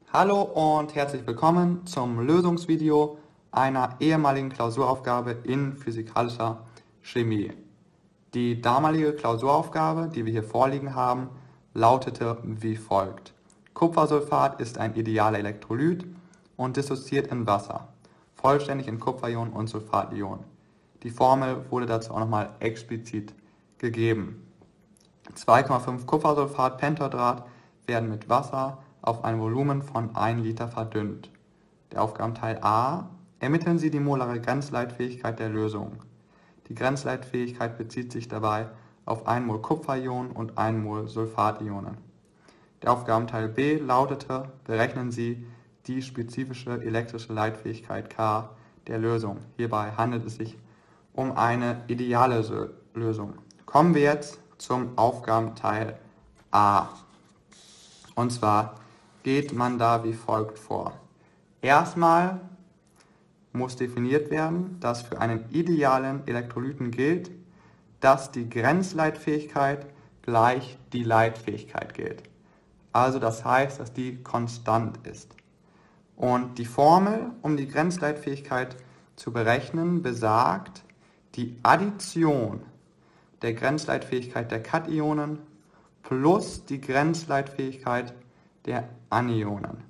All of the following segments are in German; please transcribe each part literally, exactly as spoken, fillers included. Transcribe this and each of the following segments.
Hallo und herzlich willkommen zum Lösungsvideo einer ehemaligen Klausuraufgabe in physikalischer Chemie. Die damalige Klausuraufgabe, die wir hier vorliegen haben, lautete wie folgt. Kupfersulfat ist ein idealer Elektrolyt und dissoziiert in Wasser, vollständig in Kupferionen und Sulfationen. Die Formel wurde dazu auch nochmal explizit gegeben. zwei Komma fünf Kupfersulfat Pentadrat werden mit Wasser auf ein Volumen von ein Liter verdünnt. Der Aufgabenteil A. Ermitteln Sie die molare Grenzleitfähigkeit der Lösung. Die Grenzleitfähigkeit bezieht sich dabei auf ein Mol Kupferionen und ein Mol Sulfationen. Der Aufgabenteil B lautete, berechnen Sie die spezifische elektrische Leitfähigkeit K der Lösung. Hierbei handelt es sich um eine ideale Lösung. Kommen wir jetzt zum Aufgabenteil A. Und zwar geht man da wie folgt vor. Erstmal muss definiert werden, dass für einen idealen Elektrolyten gilt, dass die Grenzleitfähigkeit gleich die Leitfähigkeit gilt. Also das heißt, dass die konstant ist. Und die Formel, um die Grenzleitfähigkeit zu berechnen, besagt, die Addition der Grenzleitfähigkeit der Kationen plus die Grenzleitfähigkeit der Anionen.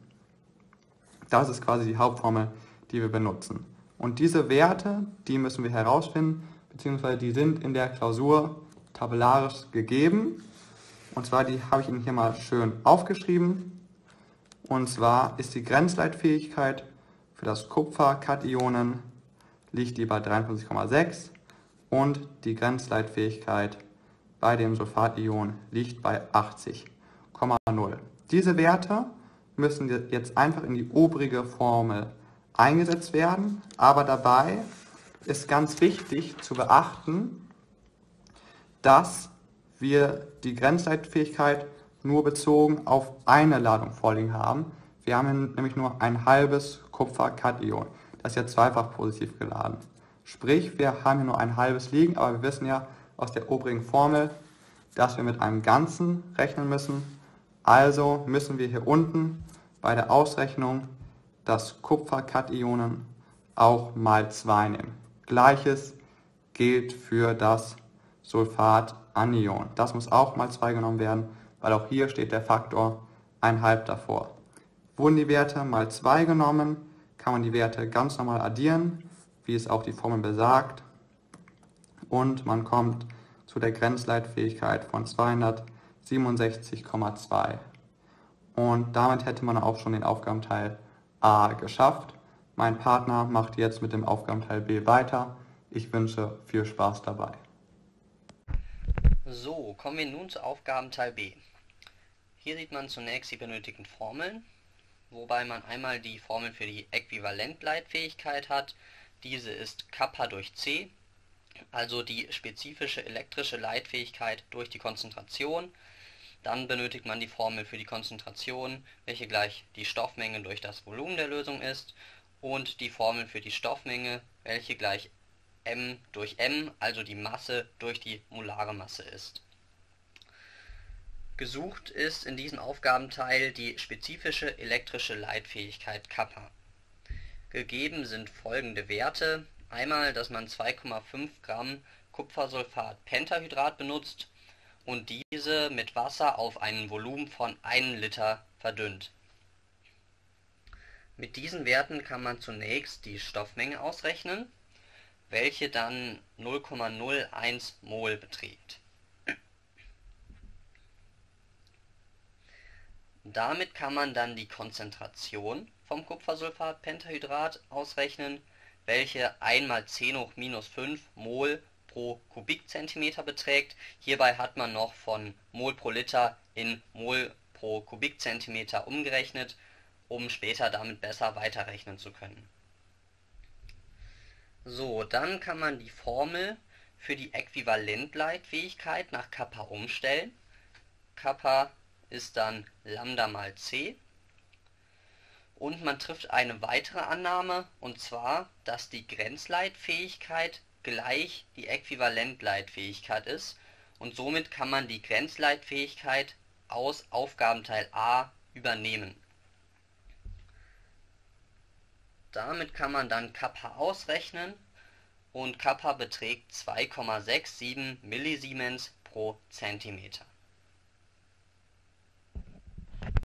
Das ist quasi die Hauptformel, die wir benutzen. Und diese Werte, die müssen wir herausfinden, beziehungsweise die sind in der Klausur tabellarisch gegeben. Und zwar, die habe ich Ihnen hier mal schön aufgeschrieben. Und zwar ist die Grenzleitfähigkeit für das Kupfer-Kationen liegt die bei dreiundfünfzig Komma sechs und die Grenzleitfähigkeit bei dem Sulfation liegt bei achtzig Komma null. Diese Werte müssen jetzt einfach in die obrige Formel eingesetzt werden, aber dabei ist ganz wichtig zu beachten, dass wir die Grenzleitfähigkeit nur bezogen auf eine Ladung vorliegen haben. Wir haben nämlich nur ein halbes Kupfer-Kation. Das ist ja zweifach positiv geladen. Sprich, wir haben hier nur ein halbes liegen, aber wir wissen ja aus der obrigen Formel, dass wir mit einem Ganzen rechnen müssen. Also müssen wir hier unten bei der Ausrechnung das Kupfer-Kationen auch mal zwei nehmen. Gleiches gilt für das Sulfat-Anion. Das muss auch mal zwei genommen werden, weil auch hier steht der Faktor eins Komma fünf davor. Wurden die Werte mal zwei genommen, kann man die Werte ganz normal addieren, wie es auch die Formel besagt. Und man kommt zu der Grenzleitfähigkeit von zweihundertsiebenundsechzig Komma zwei. Und damit hätte man auch schon den Aufgabenteil A geschafft. Mein Partner macht jetzt mit dem Aufgabenteil B weiter. Ich wünsche viel Spaß dabei. So, kommen wir nun zu Aufgabenteil B. Hier sieht man zunächst die benötigten Formeln, wobei man einmal die Formel für die Äquivalentleitfähigkeit hat. Diese ist Kappa durch C, also die spezifische elektrische Leitfähigkeit durch die Konzentration. Dann benötigt man die Formel für die Konzentration, welche gleich die Stoffmenge durch das Volumen der Lösung ist, und die Formel für die Stoffmenge, welche gleich m durch m, also die Masse durch die molare Masse ist. Gesucht ist in diesem Aufgabenteil die spezifische elektrische Leitfähigkeit Kappa. Gegeben sind folgende Werte. Einmal, dass man zwei Komma fünf Gramm Kupfersulfat Pentahydrat benutzt und diese mit Wasser auf ein Volumen von einem Liter verdünnt. Mit diesen Werten kann man zunächst die Stoffmenge ausrechnen, welche dann null Komma null eins Mol beträgt. Damit kann man dann die Konzentration vom Kupfersulfat-Pentahydrat ausrechnen, welche eins mal zehn hoch minus fünf Mol pro Kubikzentimeter beträgt. Hierbei hat man noch von Mol pro Liter in Mol pro Kubikzentimeter umgerechnet, um später damit besser weiterrechnen zu können. So, dann kann man die Formel für die Äquivalentleitfähigkeit nach Kappa umstellen. Kappa ist dann Lambda mal C. Und man trifft eine weitere Annahme, und zwar, dass die Grenzleitfähigkeit gleich die Äquivalentleitfähigkeit ist. Und somit kann man die Grenzleitfähigkeit aus Aufgabenteil A übernehmen. Damit kann man dann Kappa ausrechnen und Kappa beträgt zwei Komma sechs sieben Millisiemens pro Zentimeter.